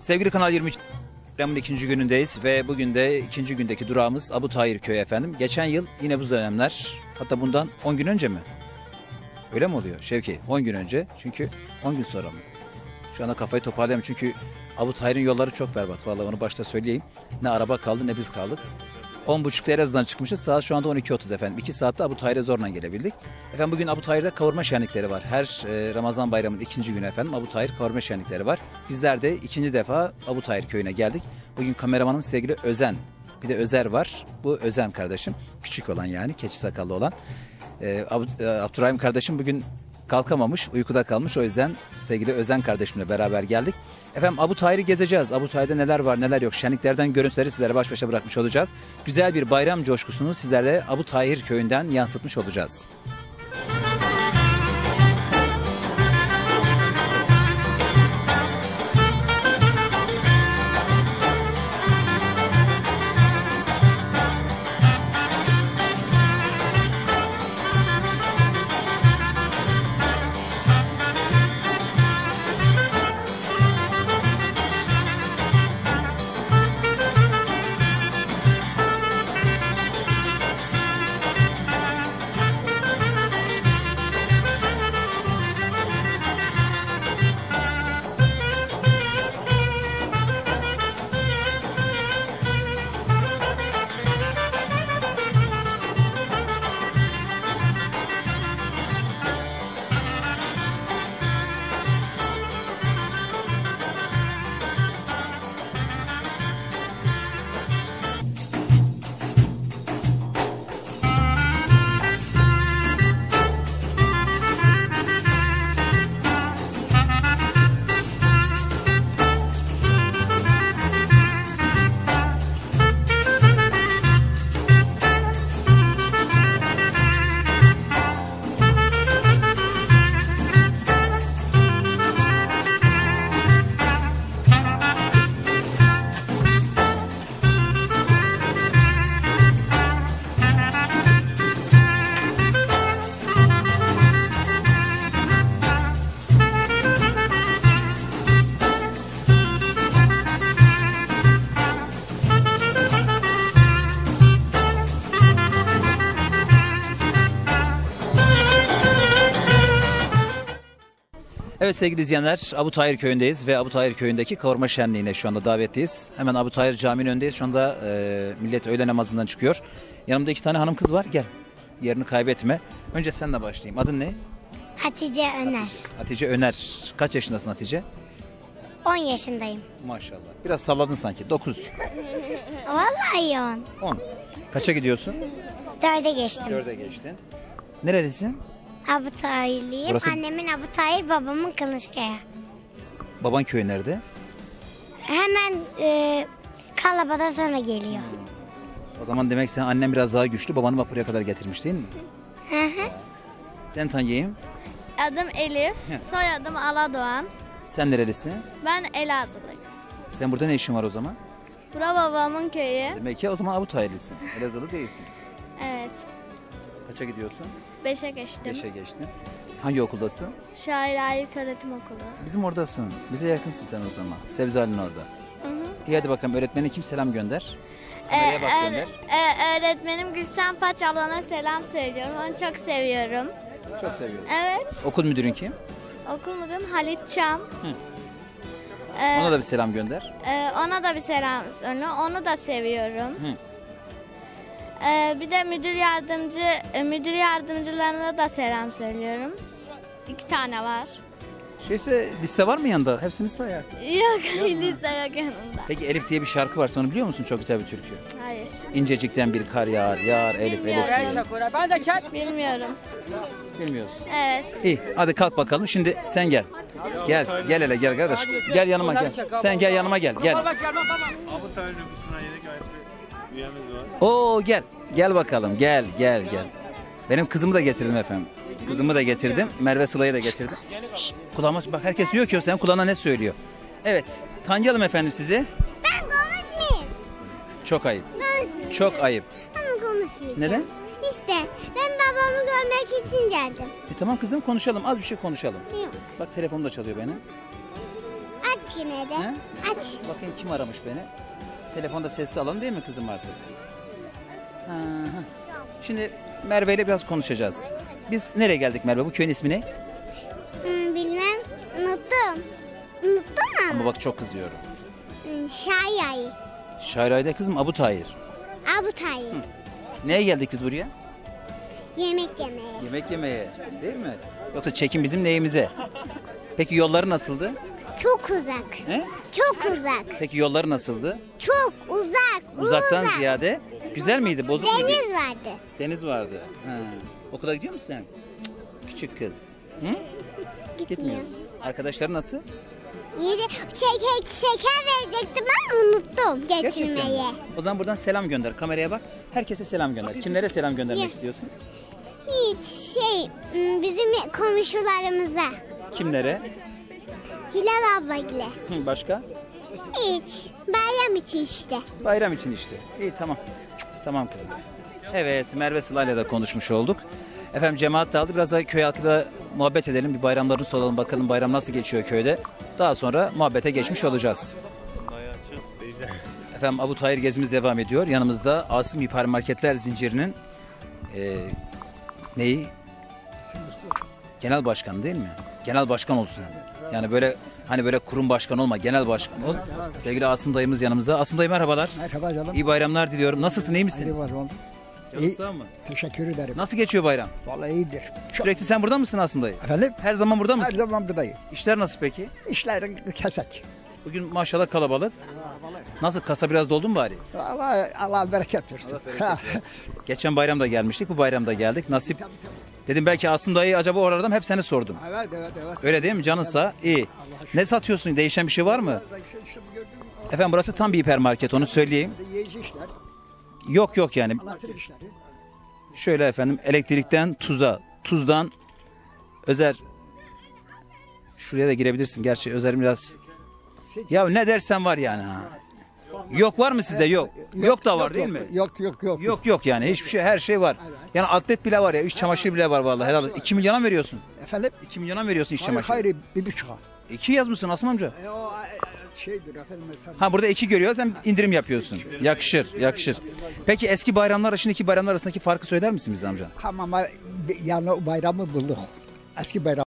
Sevgili Kanal 23 programının ikinci günündeyiz ve bugün de ikinci gündeki durağımız Abu Tahir Köyü efendim. Geçen yıl yine bu dönemler, hatta bundan 10 gün önce mi? Öyle mi oluyor Şevki? 10 gün önce, çünkü 10 gün sonra mı? Şu anda kafayı toparlayamam çünkü Abu Tahir'in yolları çok berbat. Vallahi onu başta söyleyeyim. Ne araba kaldı ne biz kaldık. 10.30'da Elazığ'dan çıkmışız. Saat şu anda 12.30 efendim. 2 saatte Abu Tahir'e zorla gelebildik. Efendim bugün Abu Tahir'de kavurma şenlikleri var. Her Ramazan bayramının ikinci günü efendim Abu Tahir kavurma şenlikleri var. Bizler de ikinci defa Abu Tahir köyüne geldik. Bugün kameramanım sevgili Özen. Bir de Özer var. Bu Özen kardeşim. Küçük olan yani. Keçi sakallı olan. Abdurrahim kardeşim bugün kalkamamış. Uykuda kalmış. O yüzden sevgili Özen kardeşimle beraber geldik. Efendim Abu Tahir'i gezeceğiz. Abu Tahir'de neler var neler yok. Şenliklerden görüntüleri sizlere baş başa bırakmış olacağız. Güzel bir bayram coşkusunu sizlerle Abu Tahir köyünden yansıtmış olacağız. Evet sevgili izleyenler, Abu Tahir köyündeyiz ve Abu Tahir köyündeki kavurma şenliğine şu anda davetliyiz. Hemen Abu Tahir caminin önündeyiz. Şu anda millet öğle namazından çıkıyor. Yanımda 2 tane hanım kız var. Gel. Yerini kaybetme. Önce seninle başlayayım. Adın ne? Hatice Öner. Hatice Öner. Kaç yaşındasın Hatice? 10 yaşındayım. Maşallah. Biraz salladın sanki. 9. Vallahi 10. 10. Kaça gidiyorsun? 4'e geçtim. 4'e geçtin. Nerelisin? Abu Tahirliyim. Burası- Annemin Abu Tahir, babamın Kılıçkaya. Baban köyü nerede? Hemen Kalaba'dan sonra geliyor. O zaman demek sen annen biraz daha güçlü. Babanı buraya kadar getirmiş değil mi? Hı hı. Sen tanıyayım. Adım Elif, soyadım Aladoğan. Sen nerelisin? Ben Elazığlıyım. Sen burada ne işin var o zaman? Bura babamın köyü. Demek ki o zaman Abu Tahirlisin. Elazığlı değilsin. Evet, Kaça gidiyorsun? 5'e geçtim. 5'e geçtin. Hangi okuldasın? Şair Ayrık Öğretim Okulu. Bizim oradasın. Bize yakınsın sen o zaman. Sebzali'nin orada. Hı hı. İyi hadi bakalım öğretmenin kim selam gönder. Kameraya bak gönder. Öğretmenim Gülsen Paçalı'na selam söylüyorum. Onu çok seviyorum. Çok seviyorum. Evet, Okul müdürün kim? okul müdürüm Halit Çam. Ona da bir selam gönder. Ona da bir selam söyle. Onu da seviyorum. Hı. Bir de müdür yardımcılarına da selam söylüyorum. 2 tane var. Şeyse liste var mı yanında? Hepsini say artık. Yok, liste yok yanımda. Peki Elif diye bir şarkı var. Sen onu biliyor musun? Çok güzel bir türkü. Hayır. İncecikten bir kar yağar, yağar Elif Bilmiyorum. Elif diye. Ben de çek. Bilmiyorum. Bilmiyorsun. Evet. İyi hadi kalk bakalım. Şimdi sen gel. Gel hele gel kardeş. Gel yanıma gel. Sen gel yanıma gel. Gel. Bak yanma baba. Abu Tahir nüfusuna yeni gayet bir üyemiz var. Oo gel. Gel bakalım. Gel. Benim kızımı da getirdim efendim. Kızımı da getirdim. Merve Sıla'yı da getirdim. Kulağıma bak herkes diyor ki o senin kulağına ne söylüyor. Evet. Tanıyalım efendim sizi. Ben konuşmayayım. Çok ayıp. Konuşmayayım. Çok ayıp. Ama konuşmayayım. Neden? İşte ben babamı görmek için geldim. Tamam kızım konuşalım. Az bir şey konuşalım. Yok. Bak telefonum da çalıyor benim. Aç aç yine de. He? Aç. Bakayım kim aramış beni. Telefonda sesli alalım değil mi kızım artık? Ha, ha. Şimdi Merve ile biraz konuşacağız. Biz nereye geldik Merve? Bu köyün ismi ne? Bilmem. Unuttum. Unuttum Ama ama. bak çok kızıyorum. Şayay. Şairayda kızım Abu Tahir. Abu Tayyip. Neye geldik biz buraya? Yemek yemeye. Yemek yemeye değil mi? Yoksa çekim bizim neyimize? Peki yolları nasıldı? Çok uzak. He? Çok uzak. Peki yolları nasıldı? Çok uzak. Uzaktan uzak. ziyade güzel miydi? Bozuk muydu? Deniz vardı. Deniz vardı. Ha. Okula gidiyor musun sen? Küçük kız. Hı? Gitmiyorsun. Arkadaşlar nasıl? Yedi şeker verecektim ama unuttum getirmeyi. mi? O zaman buradan selam gönder. Kameraya bak. Herkese selam gönder. Kimlere selam göndermek Yok. istiyorsun? Hiç bizim komşularımıza. Kimlere? Hilal ablayla. Hı, başka? Hiç. Bayram için işte. Bayram için işte. İyi tamam. Tamam kızım. Evet Merve Sıla'yla da konuşmuş olduk. Efendim cemaat dağıldı. Biraz da köy halkıyla muhabbet edelim. Bir bayramlarını soralım. Bakalım bayram nasıl geçiyor köyde. Daha sonra muhabbete geçmiş olacağız. Bayağı açık değil. Efendim Abu Tahir gezimiz devam ediyor. Yanımızda Asım Hipermarketler zincirinin neyi? Genel başkanı değil mi? Genel başkan olsun. Yani böyle hani böyle kurum başkanı olma, genel başkan ol. Sevgili Asım dayımız yanımızda. Asım dayı merhabalar. Merhaba canım. İyi bayramlar diliyorum. Nasılsın, iyi misin? İyi var oğlum. Canın İyi. sağ mı? Teşekkür ederim. Nasıl geçiyor bayram? Vallahi iyidir. Çok. Sürekli sen burada mısın Asım dayı? Efendim? Her zaman burada Her mısın? zaman buradayım. İşler nasıl peki? İşlerin kesek. Bugün maşallah kalabalık. Nasıl, kasa biraz doldu mu bari? Allah bereket versin. Geçen bayram da gelmiştik, bu bayram da geldik. Nasip. Dedim belki Asım dayı acaba oralardan, hep seni sordum. Evet. Öyle değil mi? Canınsa iyi. Ne satıyorsun? Değişen bir şey var mı? Efendim burası tam bir hipermarket, onu söyleyeyim. Yiyici işler, Yok yani. elektrik işleri. Şöyle efendim, elektrikten tuza, tuzdan Özer. Şuraya da girebilirsin. Gerçi Özer biraz... Ya ne dersen var yani ha. Yok var mı sizde? Yok. Yok da var değil mi? Yok. Yok yani hiçbir şey, her şey var. Yani atlet bile var ya, iç çamaşır bile var vallahi. Helal. 2 milyona mı veriyorsun? Efendim? 2 milyona mı veriyorsun iç Hayır, çamaşırı? hayır, 1,5'a. 2 yazmışsın Asım amca. O şeydir efendim. Ha burada 2 görüyor, sen indirim yapıyorsun. Yakışır. Peki eski bayramlarla şimdiki bayramlar arasındaki farkı söyler misin bize amca? Ama yani o bayramı bulduk. Eski bayram.